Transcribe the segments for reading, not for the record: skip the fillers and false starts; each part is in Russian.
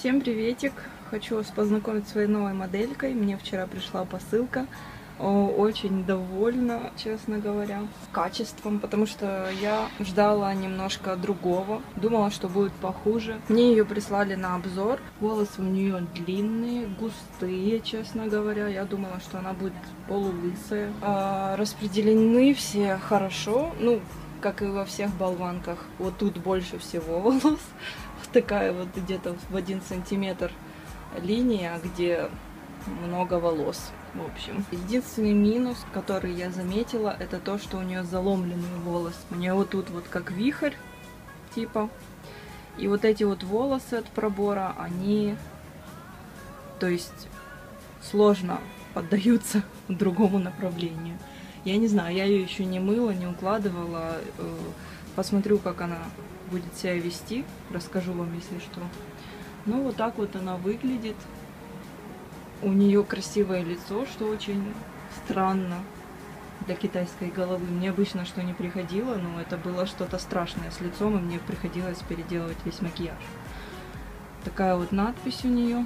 Всем приветик! Хочу вас познакомить с своей новой моделькой. Мне вчера пришла посылка. Очень довольна, честно говоря, качеством, потому что я ждала немножко другого. Думала, что будет похуже. Мне ее прислали на обзор. Волосы у нее длинные, густые, честно говоря. Я думала, что она будет полулысая. Распределены все хорошо. Ну, как и во всех болванках. Вот тут больше всего волос. Такая вот где-то в 1 сантиметр линия, где много волос. В общем, единственный минус, который я заметила, это то, что у нее заломленный волос. У нее вот тут вот как вихрь, типа. И вот эти вот волосы от пробора, они, то есть, сложно поддаются другому направлению. Я не знаю, я ее еще не мыла, не укладывала. Посмотрю, как она будет себя вести, расскажу вам, если что. Ну, вот так вот она выглядит. У нее красивое лицо, что очень странно для китайской головы. Мне обычно что не приходило, но это было что-то страшное с лицом, и мне приходилось переделывать весь макияж. Такая вот надпись у нее.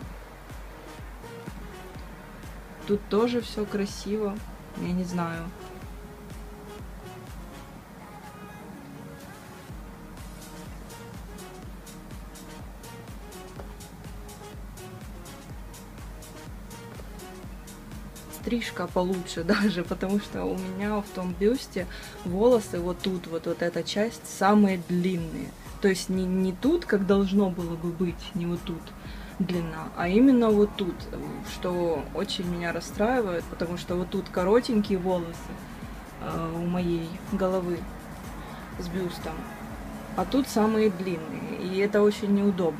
Тут тоже все красиво. Я не знаю. Стрижка получше даже, потому что у меня в том бюсте волосы вот тут, вот эта часть, самые длинные. То есть не тут, как должно было бы быть, не вот тут длина, а именно вот тут, что очень меня расстраивает, потому что вот тут коротенькие волосы у моей головы с бюстом, а тут самые длинные, и это очень неудобно.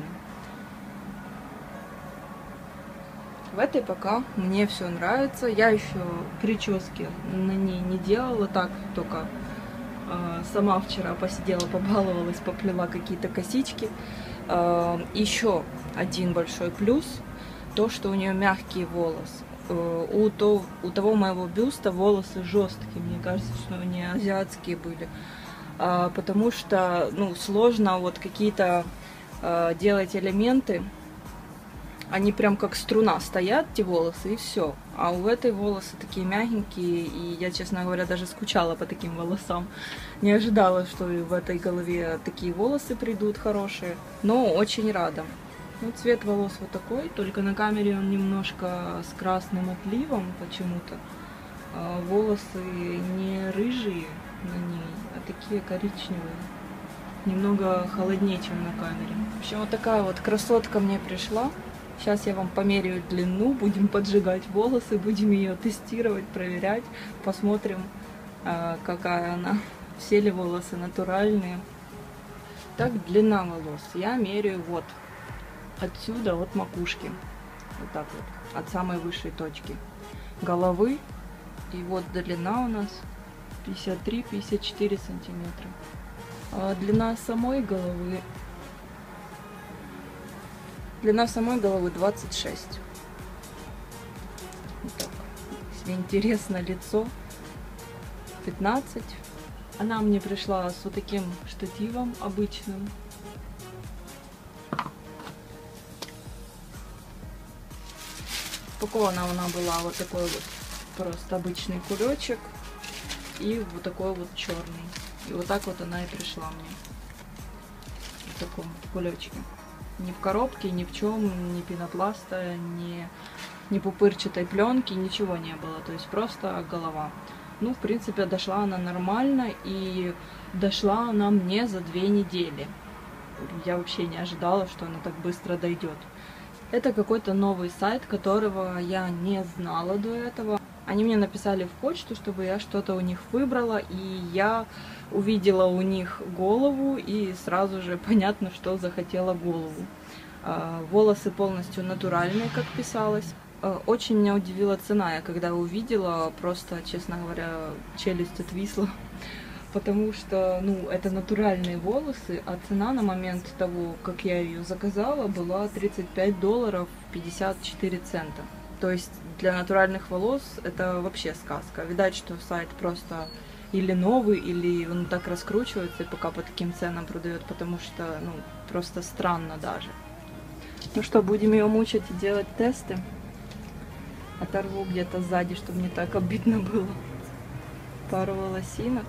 В этой пока мне все нравится. Я еще прически на ней не делала, так только сама вчера посидела, побаловалась, поплела какие-то косички. Еще один большой плюс, то, что у нее мягкий волос. У того моего бюста волосы жесткие, мне кажется, что они азиатские были. Потому что, ну, сложно вот какие-то делать элементы. Они прям как струна стоят, эти волосы, и все. А у этой волосы такие мягенькие, и я, честно говоря, даже скучала по таким волосам. Не ожидала, что в этой голове такие волосы придут хорошие, но очень рада. Ну, цвет волос вот такой, только на камере он немножко с красным отливом почему-то. Волосы не рыжие на ней, а такие коричневые. Немного холоднее, чем на камере. В общем, вот такая вот красотка мне пришла. Сейчас я вам померяю длину, будем поджигать волосы, будем ее тестировать, проверять, посмотрим, какая она, все ли волосы натуральные. Так, длина волос я меряю вот отсюда, от макушки, вот так вот, от самой высшей точки головы, и вот длина у нас 53-54 сантиметра. А длина самой головы 26. Вот так. Если интересно, лицо 15. Она мне пришла с вот таким штативом обычным. Упакована она была вот такой вот просто обычный кулечек и вот такой вот черный. И вот так вот она и пришла мне. В таком кулечке. Ни в коробке, ни в чем, ни пенопласта, ни пупырчатой пленки, ничего не было. То есть просто голова. Ну, в принципе, дошла она нормально, и дошла она мне за 2 недели. Я вообще не ожидала, что она так быстро дойдет. Это какой-то новый сайт, которого я не знала до этого. Они мне написали в почту, чтобы я что-то у них выбрала, и я увидела у них голову, и сразу же понятно, что захотела голову. Волосы полностью натуральные, как писалось. Очень меня удивила цена, я когда увидела, просто, честно говоря, челюсть отвисла, потому что, ну, это натуральные волосы, а цена на момент того, как я ее заказала, была $35 54 цента. То есть для натуральных волос это вообще сказка. Видать, что сайт просто или новый, или он так раскручивается и пока по таким ценам продает, потому что, ну, просто странно даже. Ну что, будем ее мучить и делать тесты. Оторву где-то сзади, чтобы не так обидно было. Пару волосинок.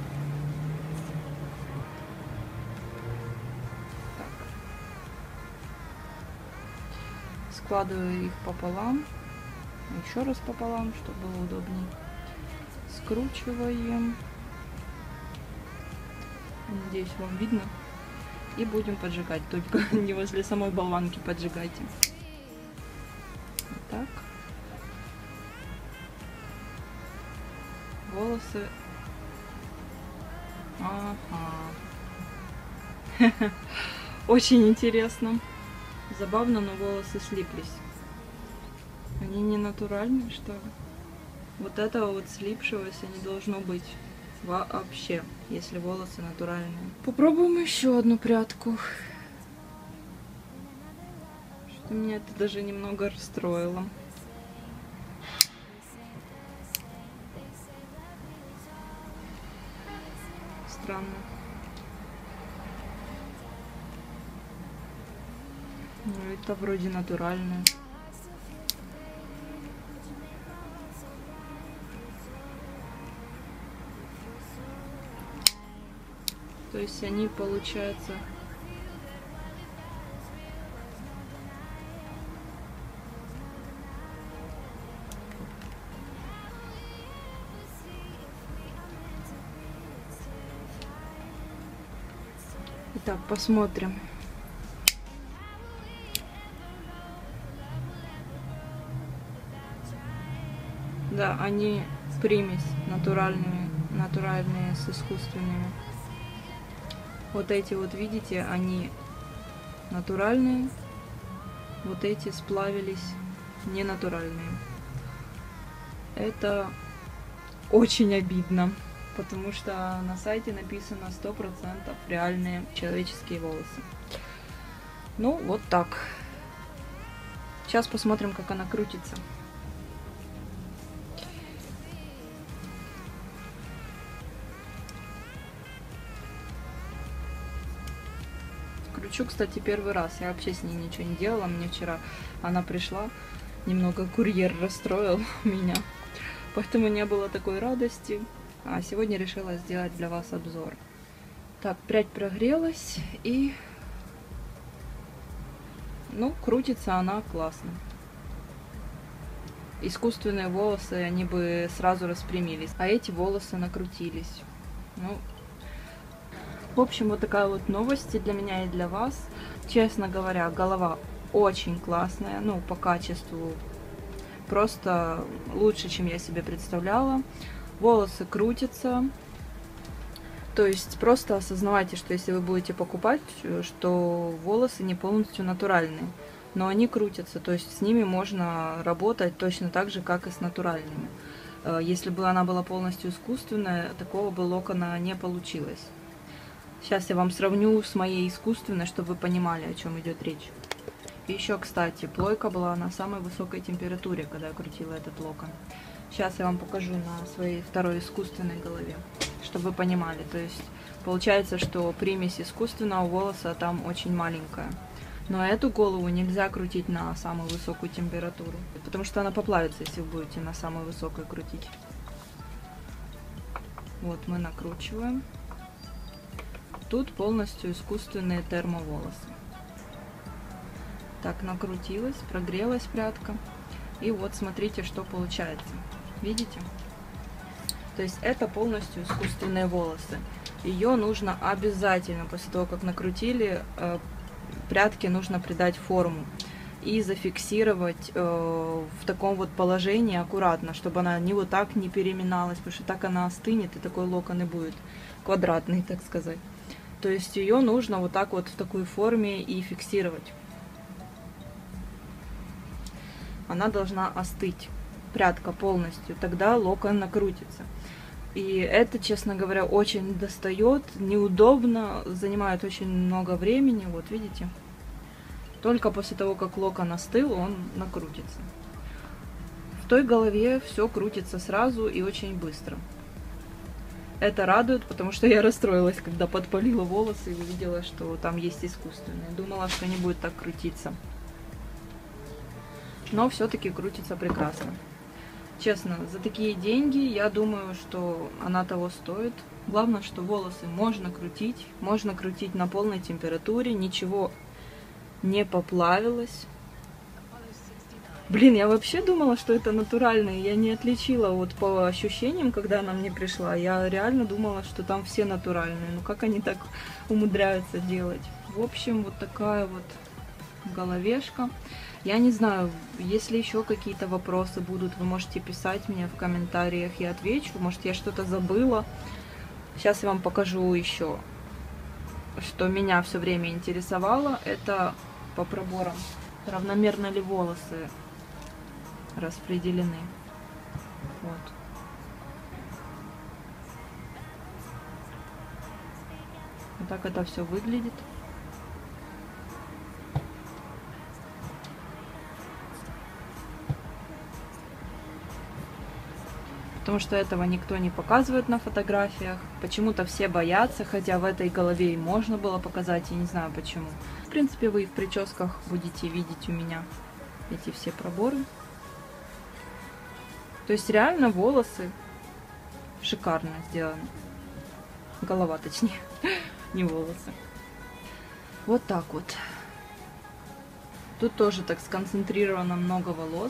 Так. Складываю их пополам. Еще раз пополам, чтобы было удобнее. Скручиваем. Надеюсь, вам видно. И будем поджигать. Только не возле самой болванки поджигайте. Вот так. Волосы. Ага. Очень интересно. Забавно, но волосы слиплись. Они не натуральные, что ли? Вот этого вот слипшегося не должно быть вообще, если волосы натуральные. Попробуем еще одну прядку. Что меня это даже немного расстроило. Странно. Ну, это вроде натуральное. То есть они, получается, итак, посмотрим. Да, они примесь натуральные с искусственными. Вот эти вот, видите, они натуральные, вот эти сплавились ненатуральные. Это очень обидно, потому что на сайте написано 100% реальные человеческие волосы. Ну, вот так. Сейчас посмотрим, как она крутится. Кручу, кстати, первый раз. Я вообще с ней ничего не делала. Мне вчера она пришла. Немного курьер расстроил меня. Поэтому не было такой радости. А сегодня решила сделать для вас обзор. Так, прядь прогрелась. И... ну, крутится она классно. Искусственные волосы, они бы сразу распрямились. А эти волосы накрутились. Ну... в общем, вот такая вот новость и для меня, и для вас. Честно говоря, голова очень классная, ну, по качеству просто лучше, чем я себе представляла. Волосы крутятся. То есть просто осознавайте, что если вы будете покупать, что волосы не полностью натуральные, но они крутятся, то есть с ними можно работать точно так же, как и с натуральными. Если бы она была полностью искусственная, такого бы локона не получилось. Сейчас я вам сравню с моей искусственной, чтобы вы понимали, о чем идет речь. И еще, кстати, плойка была на самой высокой температуре, когда я крутила этот локон. Сейчас я вам покажу на своей второй искусственной голове, чтобы вы понимали. То есть получается, что примесь искусственного волоса там очень маленькая. Но эту голову нельзя крутить на самую высокую температуру, потому что она поплавится, если вы будете на самой высокой крутить. Вот мы накручиваем. Тут полностью искусственные термоволосы. Так, накрутилась, прогрелась прядка. И вот смотрите, что получается. Видите? То есть это полностью искусственные волосы. Ее нужно обязательно, после того, как накрутили, прядке нужно придать форму. И зафиксировать в таком вот положении аккуратно, чтобы она не вот так не переминалась, потому что так она остынет, и такой локон и будет квадратный, так сказать. То есть ее нужно вот так вот в такой форме и фиксировать. Она должна остыть, прядка полностью, тогда локон накрутится. И это, честно говоря, очень достает, неудобно, занимает очень много времени. Вот видите, только после того, как локон остыл, он накрутится. В той голове все крутится сразу и очень быстро. Это радует, потому что я расстроилась, когда подпалила волосы и увидела, что там есть искусственные. Думала, что не будет так крутиться. но все-таки крутится прекрасно. Честно, за такие деньги я думаю, что она того стоит. Главное, что волосы можно крутить на полной температуре, ничего не поплавилось. Блин, я вообще думала, что это натуральные, я не отличила вот по ощущениям, когда она мне пришла. Я реально думала, что там все натуральные. Ну как они так умудряются делать? В общем, вот такая вот головешка. Я не знаю, если еще какие-то вопросы будут, вы можете писать мне в комментариях, я отвечу. Может, я что-то забыла. Сейчас я вам покажу еще, что меня все время интересовало. Это по проборам. Равномерно ли волосы распределены. Вот. Вот так это все выглядит. Потому что этого никто не показывает на фотографиях. Почему-то все боятся, хотя в этой голове и можно было показать, я не знаю почему. В принципе, вы и в прическах будете видеть у меня эти все проборы. То есть реально волосы шикарно сделаны. Голова, точнее, не волосы. Вот так вот. Тут тоже так сконцентрировано много волос.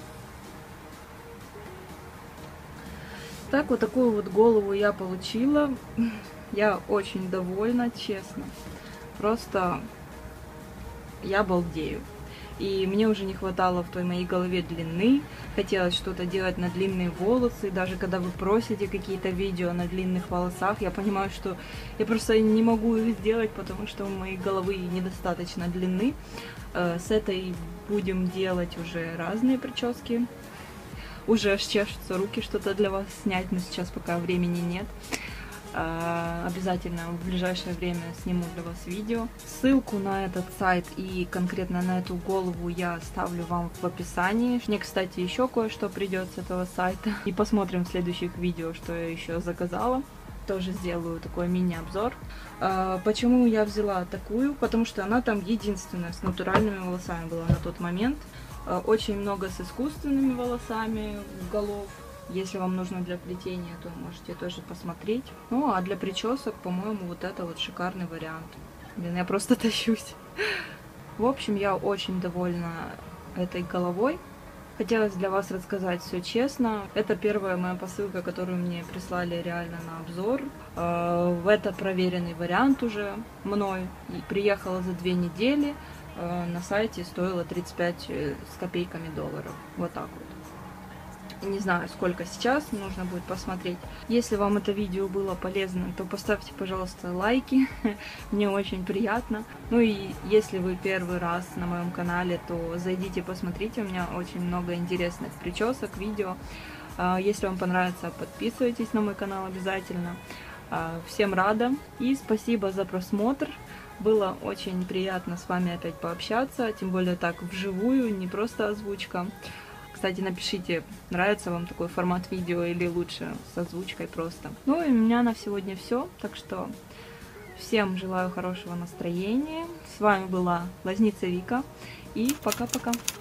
Так, вот такую вот голову я получила. Я очень довольна, честно. Просто я балдею. И мне уже не хватало в той моей голове длины. Хотелось что-то делать на длинные волосы. Даже когда вы просите какие-то видео на длинных волосах, я понимаю, что я просто не могу их сделать, потому что у моей головы недостаточно длины. С этой будем делать уже разные прически. Уже аж чешутся руки что-то для вас снять, но сейчас пока времени нет. Обязательно в ближайшее время сниму для вас видео. Ссылку на этот сайт и конкретно на эту голову я оставлю вам в описании. Мне, кстати, еще кое-что придет с этого сайта. И посмотрим в следующих видео, что я еще заказала. Тоже сделаю такой мини-обзор. Почему я взяла такую? Потому что она там единственная с натуральными волосами была на тот момент. Очень много с искусственными волосами голов. Если вам нужно для плетения, то можете тоже посмотреть. Ну, а для причесок, по-моему, вот это вот шикарный вариант. Блин, я просто тащусь. В общем, я очень довольна этой головой. Хотелось для вас рассказать все честно. Это первая моя посылка, которую мне прислали реально на обзор. Это проверенный вариант уже мной. Приехала за 2 недели. На сайте стоило 35 с копейками долларов. Вот так вот. Не знаю, сколько сейчас, нужно будет посмотреть. Если вам это видео было полезно, то поставьте, пожалуйста, лайки. Мне очень приятно. Ну и если вы первый раз на моем канале, то зайдите, посмотрите. У меня очень много интересных причесок, видео. Если вам понравится, подписывайтесь на мой канал обязательно. Всем рада. И спасибо за просмотр. Было очень приятно с вами опять пообщаться, тем более так вживую, не просто озвучка. Кстати, напишите, нравится вам такой формат видео или лучше с озвучкой просто. Ну и у меня на сегодня все, так что всем желаю хорошего настроения. С вами была Лазница Вика и пока-пока.